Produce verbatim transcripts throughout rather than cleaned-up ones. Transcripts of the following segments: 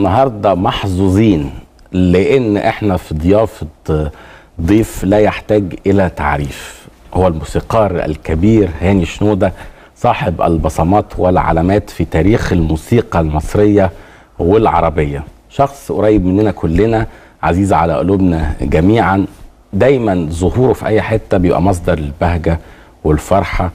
النهارده محظوظين لان احنا في ضيافه ضيف لا يحتاج الى تعريف، هو الموسيقار الكبير هاني شنودة، صاحب البصمات والعلامات في تاريخ الموسيقى المصريه والعربيه. شخص قريب مننا كلنا، عزيز على قلوبنا جميعا، دايما ظهوره في اي حته بيبقى مصدر البهجه والفرحه.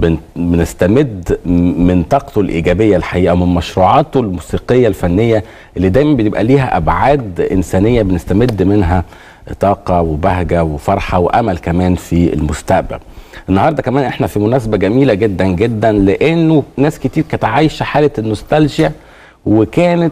بنستمد من طاقته الايجابيه الحقيقه، من مشروعاته الموسيقيه الفنيه اللي دايما بيبقى ليها ابعاد انسانيه، بنستمد منها طاقه وبهجه وفرحه وامل كمان في المستقبل. النهارده كمان احنا في مناسبه جميله جدا جدا، لانه ناس كتير كانت عايشه حاله النوستالجيا، وكانت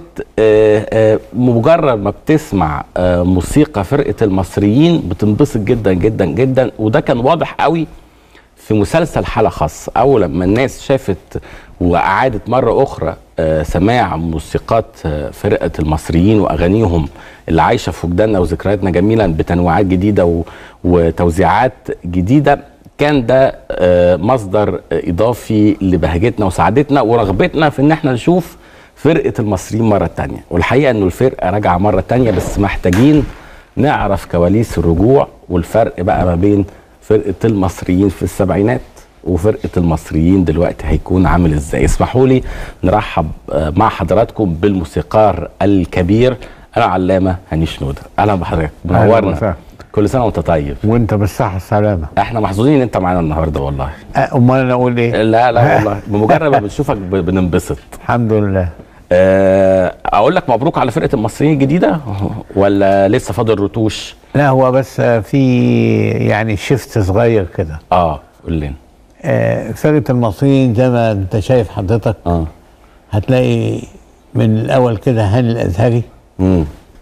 مجرد ما بتسمع موسيقى فرقه المصريين بتنبسط جدا جدا جدا. وده كان واضح قوي في مسلسل حالة خاصة. أول لما الناس شافت وأعادت مرة أخرى سماع موسيقات فرقة المصريين وأغانيهم اللي عايشة في وجداننا وذكرياتنا جميلا بتنوعات جديدة وتوزيعات جديدة، كان ده مصدر إضافي لبهجتنا وسعادتنا ورغبتنا في إن احنا نشوف فرقة المصريين مرة تانية. والحقيقة إنه الفرقة راجعة مرة تانية، بس محتاجين نعرف كواليس الرجوع والفرق بقى ما بين فرقة المصريين في السبعينات وفرقة المصريين دلوقتي هيكون عامل ازاي. اسمحوا لي نرحب مع حضراتكم بالموسيقار الكبير العلامة هاني شنودة. اهلا بحضرتك، منورنا. كل سنة وانت طيب. وانت بالصحة والسلامة. احنا محظوظين ان انت معانا النهارده والله. امال انا اقول ايه؟ لا لا والله بمجرد ما بنشوفك بننبسط. الحمد لله. اقول لك مبروك على فرقة المصريين الجديدة ولا لسه فاضل رتوش؟ لا هو بس في يعني شيفت صغير كده. اه قول لنا. آه فرقة المصريين زي ما انت شايف حضرتك، اه هتلاقي من الاول كده هاني الازهري، امم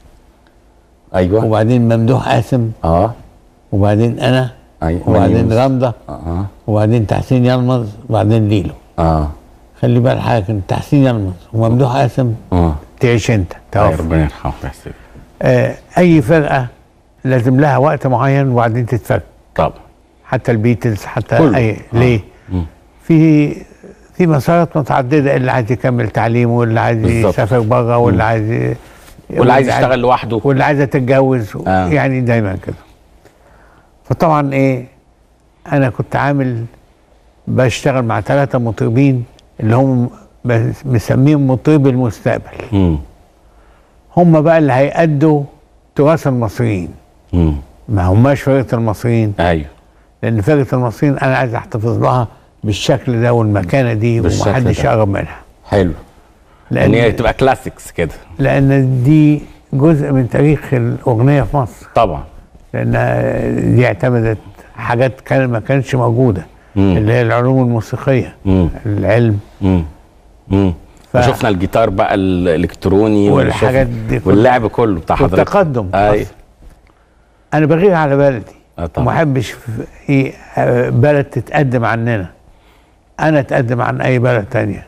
ايوه، وبعدين ممدوح قاسم، اه وبعدين انا، ايوه، وبعدين رمضة، اه وبعدين تحسين يلمظ، وبعدين ليلو. اه خلي بالك حاجه، تحسين يلمظ وممدوح قاسم اه تعيش انت توفى، ربنا يرحمه ويحسن. آه اي فرقه لازم لها وقت معين وبعدين تتفك. طبعا. حتى البيتلز، حتى كله. اي آه. ليه؟ مم. في في مسارات متعدده، اللي عايز يكمل تعليمه، واللي عايز يسافر بره، واللي عايز واللي عايز يشتغل لوحده، واللي عايزه تتجوز، آه. يعني دايما كده. فطبعا ايه، انا كنت عامل بشتغل مع ثلاثه مطربين اللي هم مسميهم مطرب المستقبل. مم. هم بقى اللي هيأدوا تراث المصريين. مم. ما هماش فرقة المصريين. ايوه. لأن فرقة المصريين أنا عايز أحتفظ لها بالشكل ده والمكانة دي ومحدش يقرب منها. حلو. لأن هي تبقى كلاسيكس كده. لأن دي جزء من تاريخ الأغنية في مصر. طبعا. لأن دي اعتمدت حاجات كان ما كانتش موجودة. مم. اللي هي العلوم الموسيقية. مم. العلم. مم. مم. ف... وشفنا الجيتار بقى الالكتروني والحاجات دي واللعب كله بتاع حضرتك والتقدم. اي انا بغير على بلدي، اه طبعا، وما احبش ايه بلد تتقدم عننا، انا اتقدم عن اي بلد تانية.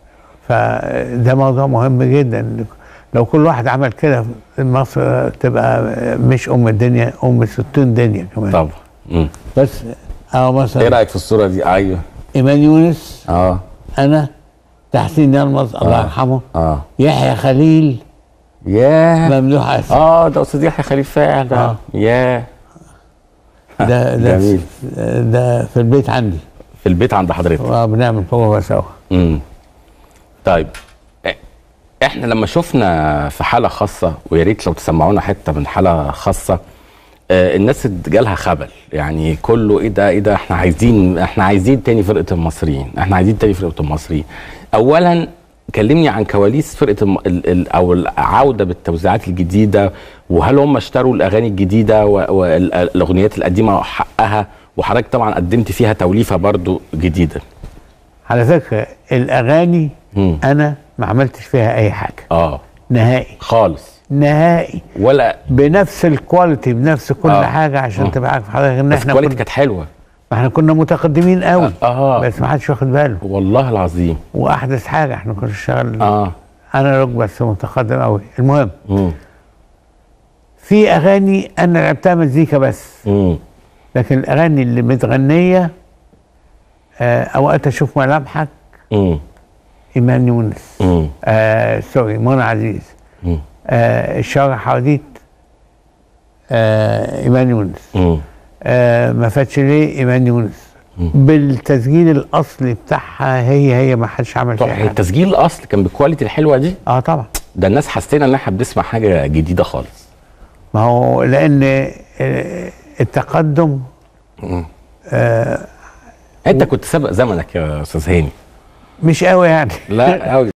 فده موضوع مهم جدا. لو كل واحد عمل كده مصر تبقى مش ام الدنيا، ام ستين دنيا كمان. طبعا. مم. بس اه مثلا ايه رايك في الصوره دي؟ ايوه، ايمان يونس، اه انا، تحسين يلمظ الله يرحمه، اه يحيى خليل، ياه، ممدوح قاسم. اه ده استاذ يحيى خليل فعلا. آه. ياه ده ده جميل. ده في البيت عندي، في البيت عند حضرتك. اه بنعمل بروفا سوا. امم طيب احنا لما شفنا في حاله خاصه، ويا ريت لو تسمعونا حته من حاله خاصه، آه الناس جالها خبل، يعني كله ايه ده ايه ده احنا عايزين احنا عايزين تاني فرقه المصريين، احنا عايزين تاني فرقه المصريين. اولا كلمني عن كواليس فرقه الم... ال... ال... او العوده بالتوزيعات الجديده، وهل هم اشتروا الاغاني الجديده والاغنيات القديمه حقها؟ وحضرتك طبعا قدمت فيها توليفه برضو جديده. على فكره الاغاني م. انا ما عملتش فيها اي حاجه اه نهائي خالص، نهائي، ولا بنفس الكواليتي، بنفس كل آه. حاجه، عشان تبقى عارف حضرتك ان احنا الكواليتي كانت حلوه. احنا كنا متقدمين قوي. اه بس ما حدش واخد باله والله العظيم. واحدث حاجه احنا كنا شغال اه انا رك بس متقدم قوي. المهم مم. في اغاني انا لعبتها مزيكا بس، مم. لكن الاغاني اللي متغنيه آه اوقات اشوف ملامحك، مم. ايمان يونس، آه سوري منى عزيز، آه الشوارع حواديت آه ايمان يونس، آه ما فاتش ليه ايمان يونس، مم. بالتسجيل الاصلي بتاعها هي هي ما حدش عمل فيها حاجه. التسجيل الاصلي كان بالكواليتي الحلوه دي؟ اه طبعا. ده الناس حسينا ان احنا بنسمع حاجه جديده خالص. ما هو لان التقدم آه انت كنت سابق زمنك يا استاذ هاني. مش قوي يعني. لا قوي.